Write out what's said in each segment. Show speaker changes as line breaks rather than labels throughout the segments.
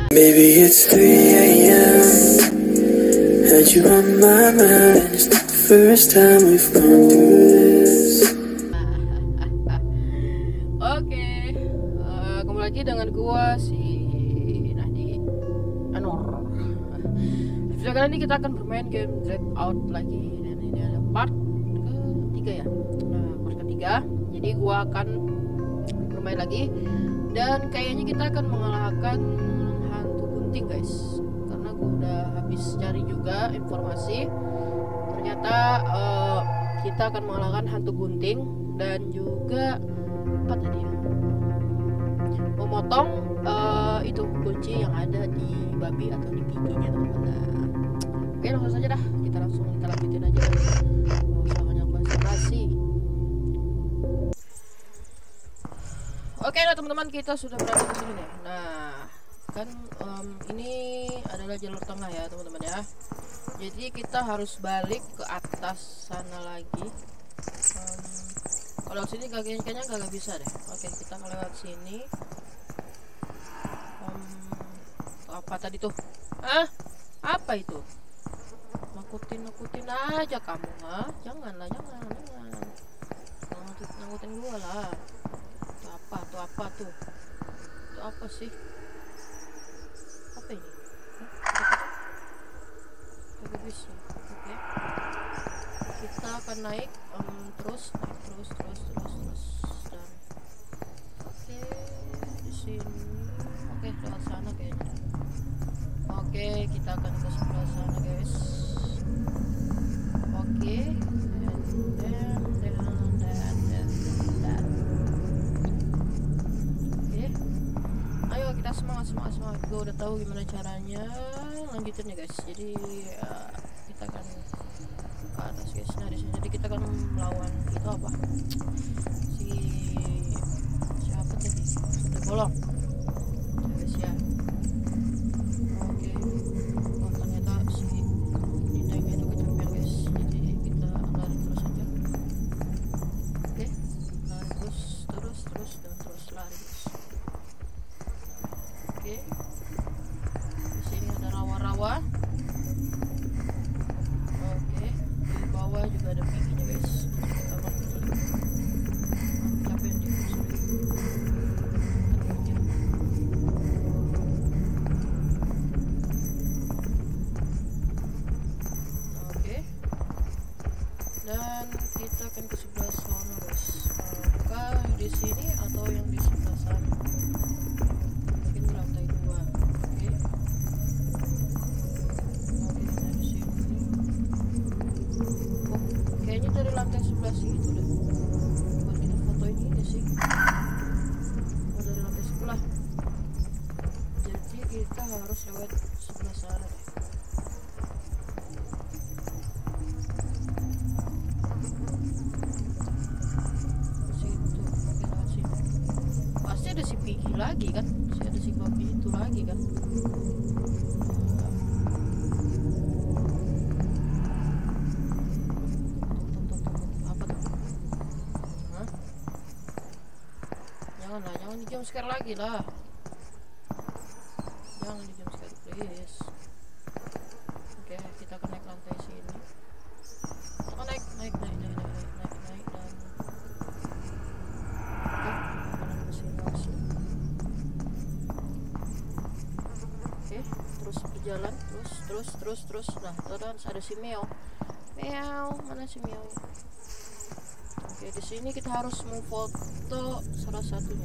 Maybe it's 3 a.m. Had you on my mind. It's not the first time we've gone through this.
Oke, kembali lagi dengan gua si Nadi Anor. Video kali ini kita akan bermain game Dread Out lagi. Dan ini ada part ketiga ya. Nah, part ketiga. Jadi gua akan bermain lagi. Dan kayaknya kita akan mengalahkan hantu gunting guys. Karena gua udah habis cari juga informasi. Ternyata kita akan mengalahkan hantu gunting dan juga apa tadi ya? Memotong itu kunci yang ada di babi atau di giginya teman-teman. Oke, langsung saja dah. Kita lanjutin aja. Nggak usah banyak basa-basi. Oke lah teman-teman, kita sudah berada di sini nih. Nah, kan ini adalah jalur tengah ya teman-teman ya. Jadi kita harus balik ke atas sana lagi. Kalau sini kayaknya gak bisa deh. Oke, kita lewat sini. Apa tadi tuh? Apa itu? Nakutin aja kamu, jangan. Nakutin gua lah. Itu apa tuh? Itu apa sih? Apa ini? Bisa. Oke. Kita akan naik terus dan oke di sini. Oke, lewat sana kayaknya. Oke, kita akan ke sebelah sana guys. Oke, dan oke, ayo kita semangat. Gue udah tahu gimana caranya. Lanjutin ya guys. Jadi kita akan ke atas guys. Nah, di sini jadi kita akan melawan itu apa? Siapa tadi? Sudah bolong. Guys ya. Oke. Oh, ternyata si Dindangnya itu kecapean guys. Jadi kita lari terus aja. Oke. Lari terus lari guys. Oke. Di sini ada rawa-rawa. Oke. Di bawah juga ada pipinya guys. Kita pakai capek di sini. Oke. Dan kita akan ke sebelah sana guys. Apakah di sini atau yang di sebelah sana? Mungkin di lantai 2. Oke. Dari sini. Oh, kayaknya dari lantai 11 itu deh. Buat kita fotoin ini sih. Oh, dari lantai sebelah. Jadi kita harus lewat sebelah sana deh. Pasti ada si Piggy lagi kan? Ada si babi itu lagi kan? Apa tuh? Jangan di jump scare lagi lah. Jangan di jump scare please. Oke, kita akan naik lantai sini. Kita naik dan oke, terus berjalan terus. Nah, terus ada si meow. Mana si meow? Oke, di sini kita harus memfoto salah satunya.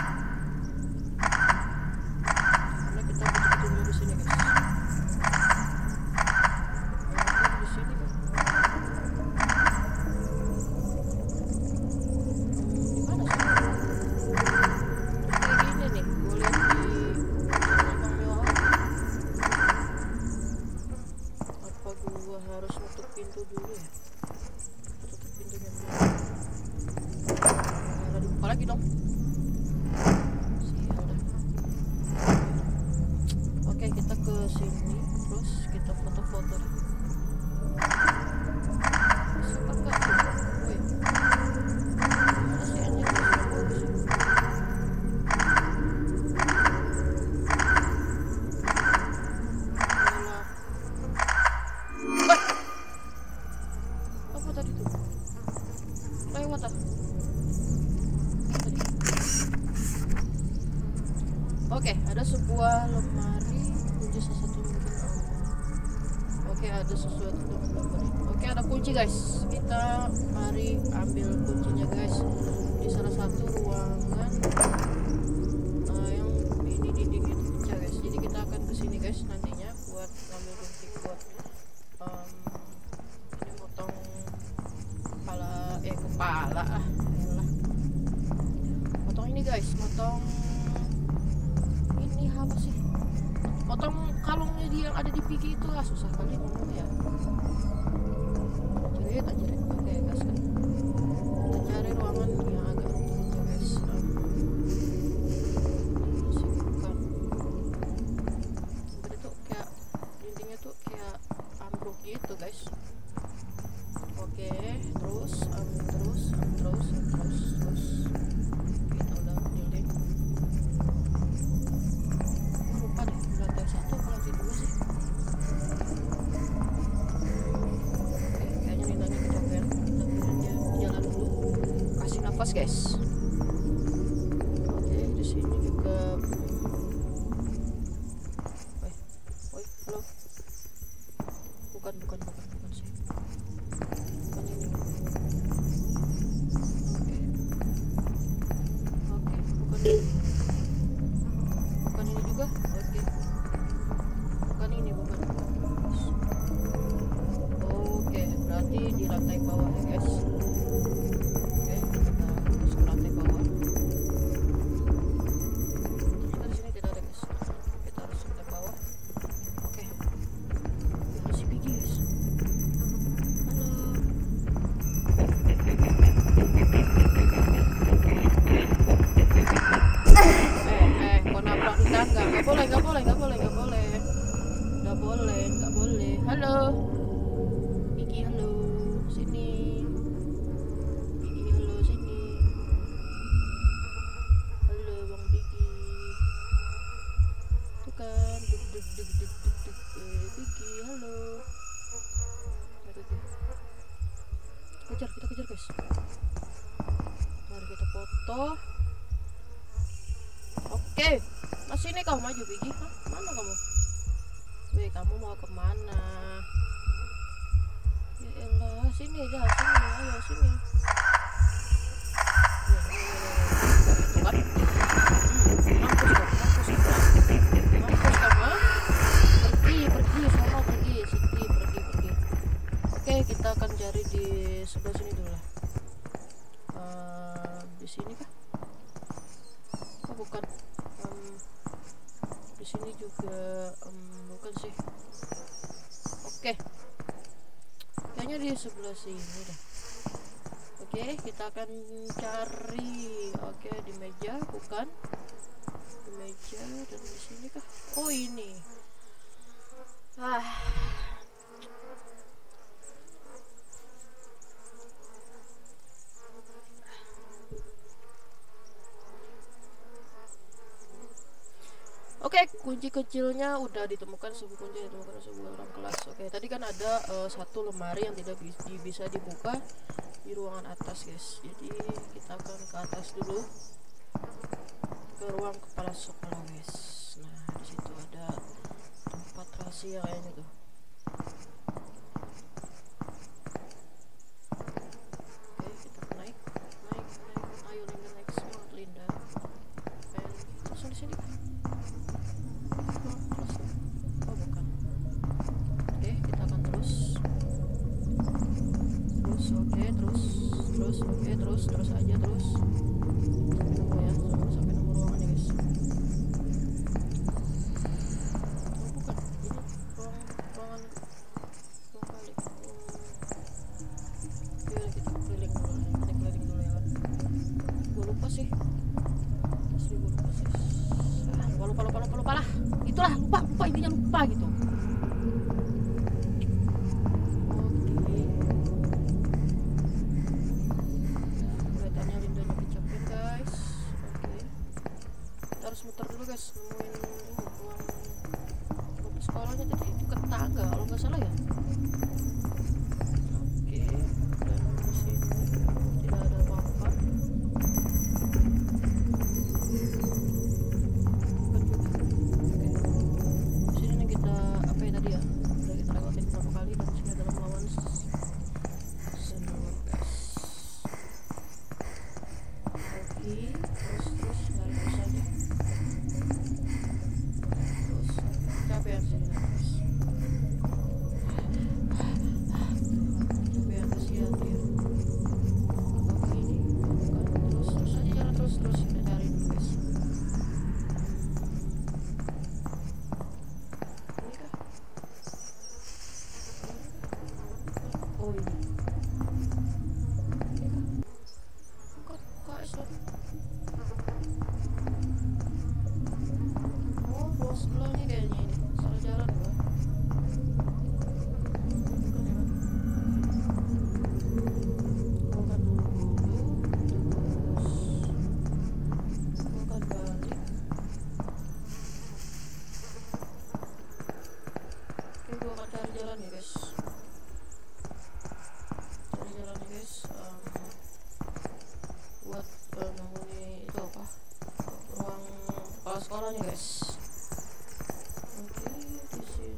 Karena kita betul-betul di sini guys. Di sini kan. Gimana sih? Kayak gini nih, gue lihat di belakang mewah. Apa gua harus nutup pintu dulu ya? Tutup pintunya dulu. Nah, dibuka lagi dong. Oke, ada sebuah lemari, kunci sesuatu mungkin Oke, ada sesuatu dengan lemari. Oke, ada kunci guys. Kita mari ambil kuncinya guys. Di salah satu ruangan yang ini dinding itu pecah guys. Jadi kita akan kesini guys nantinya buat ngambil gunting buat ini motong kepala lah. Motong ini guys, motong ini apa sih? Potong kalungnya dia yang ada di Piggy itu lah, susah kali ngomongnya. Jerit. Oke guys, kita cari ruangan yang agak runtut guys. Bukan. Tadi tuh kayak dindingnya tuh kayak ambruk gitu guys. Oke, terus. Kita udah dinding. Lupa deh, lantai 1 atau lantai 2 sih. Oke, kayaknya Ninanya kecapean. Kita biarin dia jalan dulu. Kasih nafas guys. Oke, di sini juga. Woi, halo. Bukan sih. Bukan ini. Oke, bukan ini. Bukan ini juga. Oke. Bukan ini, bukan. Oke, berarti di lantai bawah ya guys. Oke, kita terus ke lantai bawah. Ternyata di sini tidak ada guys. Kita harus ke lantai bawah. Oke. Ada si Piggy guys. Halo. Kok nabrak di tangga? Nggak boleh. Halo. Piggy, halo. Sini. Piggy, halo, sini. Halo, Bang Piggy. Tuh kan, duk. Piggy, halo. Kita kejar guys. Mari kita foto. Oke, sini kau maju Piggy. Hah? Mana kamu? Weh, kamu mau kemana? Ya elah, sini aja, ayo sini. Itu kan? Mampus kamu. Pergi, sono pergi. Oke, kita akan cari di sebelah sini dulu lah. Di sini kah? Oh bukan. Di sini juga bukan sih. Oke. Kayaknya di sebelah sini dah. Oke, kita akan cari. Oke, di meja bukan. Di meja dan di sini kah? Oh ini. Oke, kunci kecilnya udah ditemukan, sebuah kunci ditemukan sebuah ruang kelas. Oke, tadi kan ada satu lemari yang tidak bisa dibuka di ruangan atas, guys. Jadi kita akan ke atas dulu ke ruang kepala sekolah, guys. Nah, di situ ada tempat rahasia kayaknya tuh. Oke, kita naik. Ayo Linda, naik semangat Linda. Dan terus di sini. Oh bukan. Oke, kita akan terus aja terus sampai nemu ya, sampai nemu ruangannya guys. Oh bukan, ini ruangan balik. Yaudah, kita keliling dulu ya kan. Gue lupa sih. Lupa lah. Itulah, lupa intinya lupa gitu. Kelihatannya Lindanya kecapean guys. Oke. Kita harus muter dulu guys, nemuin ruang sekolahnya tadi itu ke tangga kalau nggak salah ya. Oke, dan di sini tidak ada apa-apa. Bukan juga kepala sekolahnya guys. Oke, di sini.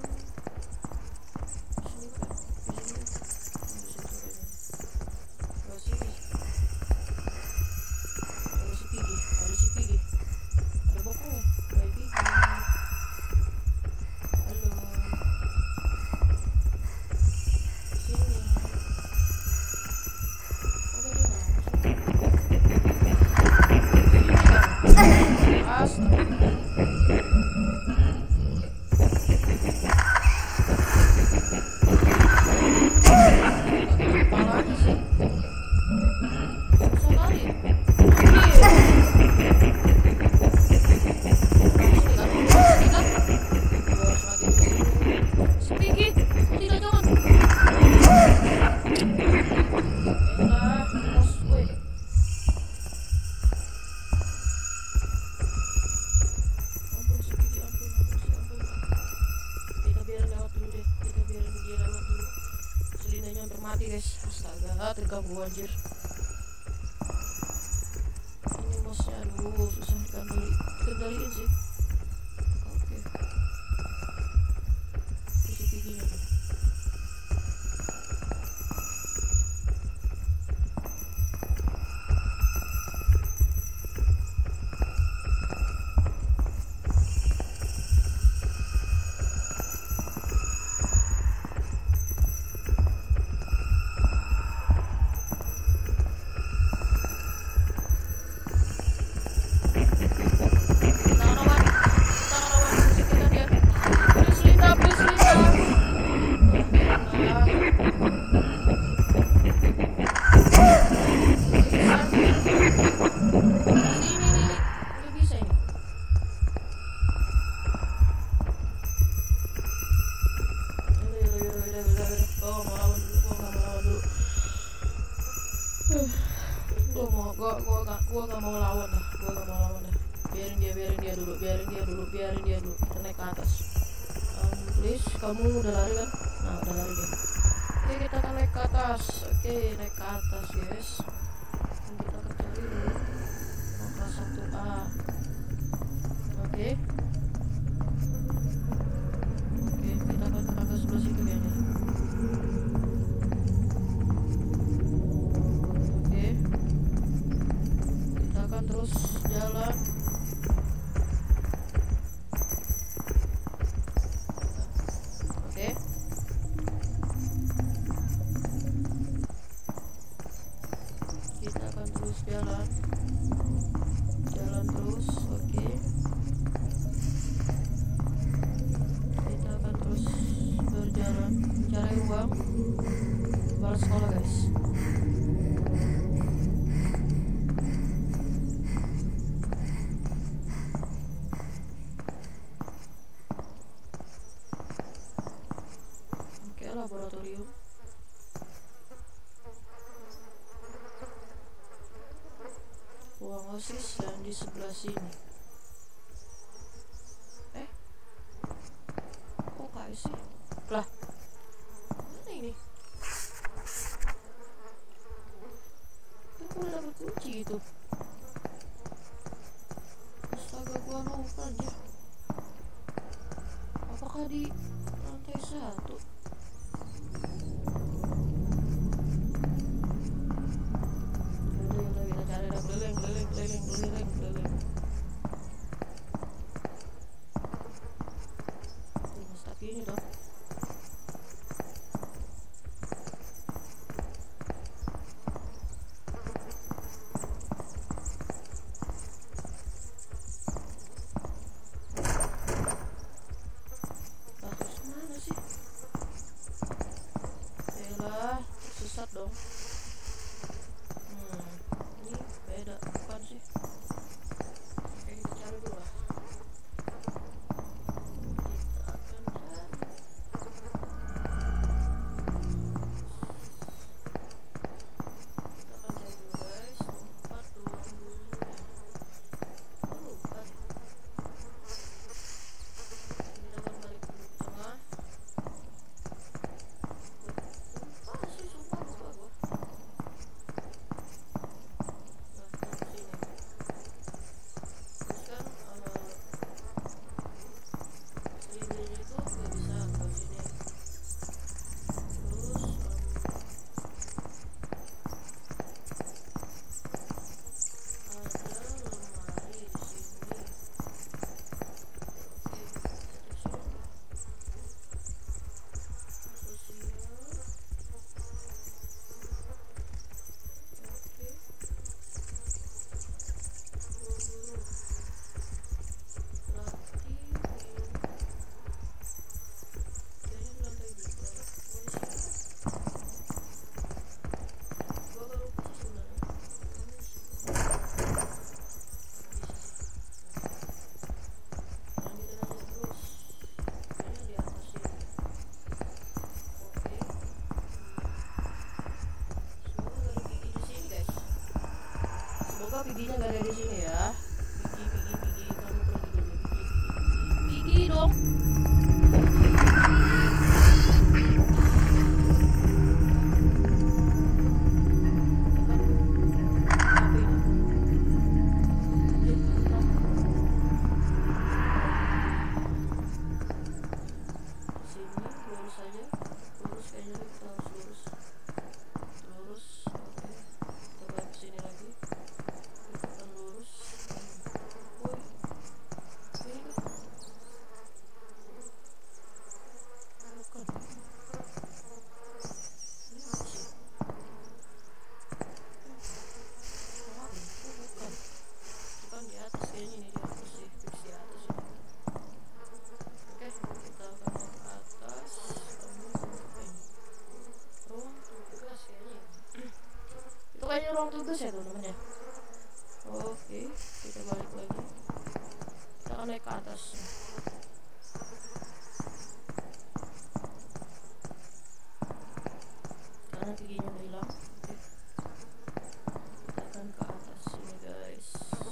Terganggu anjir. Ini mosnya aduh susah dikendaliin sih. Oke. Isi giginya tuh. Gua gak mau lawan dah. Biarin dia dulu. Kita naik ke atas. Please, kamu udah lari kan? Nah, udah lari dia. Oke, kita akan naik ke atas. Oke, naik ke atas guys. Dan kita akan cari dulu kelas 1A. Oke, kita akan ke sebelah situ kayaknya. Terus jalan. Oke. Kita akan terus jalan terus. Oke. Kita akan terus berjalan mencari uang balik sekolah guys. Laboratorium. Ruang OSIS dan di sebelah sini. Kok kayak sih? Lah, mana ini? Aku udah dapet kunci gitu. Astaga, gua lupa aja. Apakah di lantai 1? Keliling. Tapi ini dong. Terus mana sih? Semoga piginya gak ada di sini ya. Pigi, kamu pergi dulu. Pigi dong. Kayaknya ruang tugas ya teman-teman ya. Oke, kita balik lagi. Kita akan naik ke atas. Karena giginya udah hilang. Oke. Kita akan ke atas sini guys.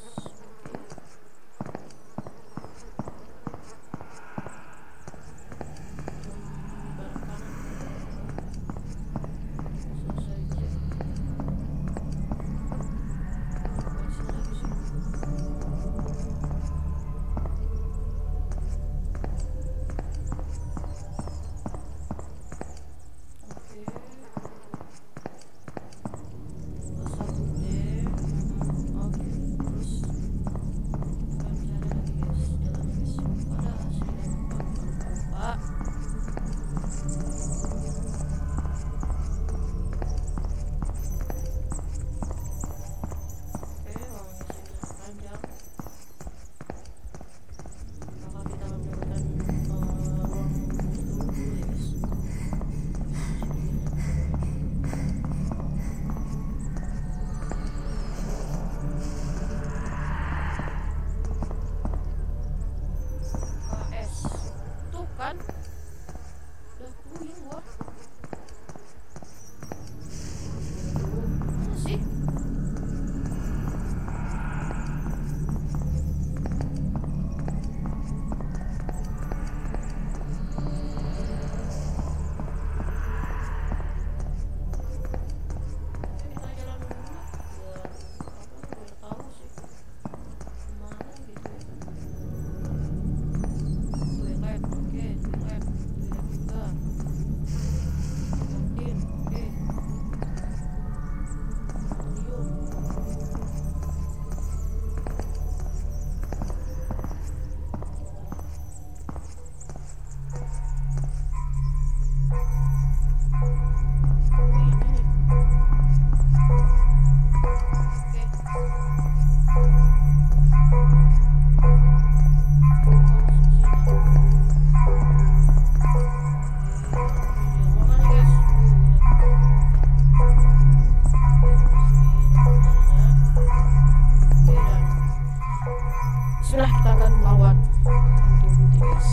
Bismillah, kita akan melawan hantu guys.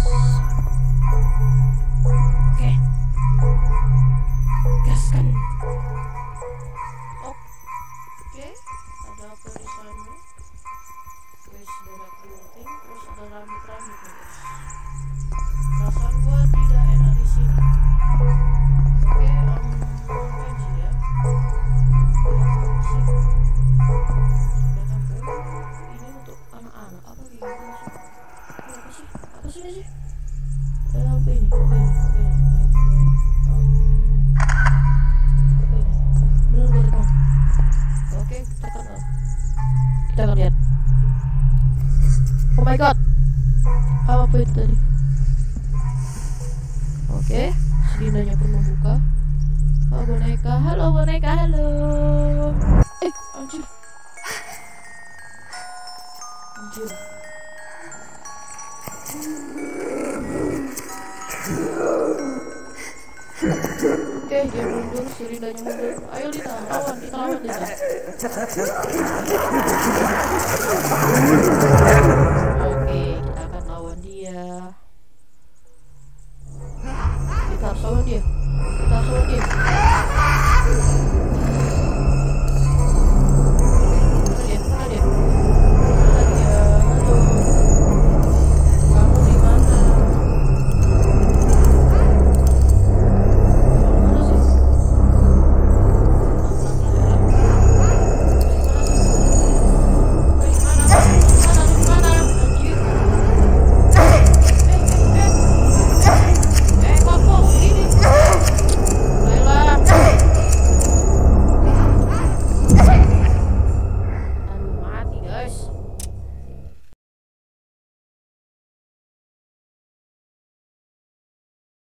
Oke, gaskan. Oke, ada apa di sana? Guys, ada clothing, terus ada rambut-rambut nih guys. Perasaan gua tidak enak di sini. Oke, apa sih ya? Ini untuk anak-anak apa gitu sih? Apa sih ini sih? Apa ini? Bener gue tekan. Oke, tekan. Kita akan lihat. Oh my god, apa itu tadi? Oke, selindanya pun membuka. Oh boneka, halo boneka, halo. Anjir. Oke, dia mundur, selindanya mundur. Ayo Lita, lawan Lita.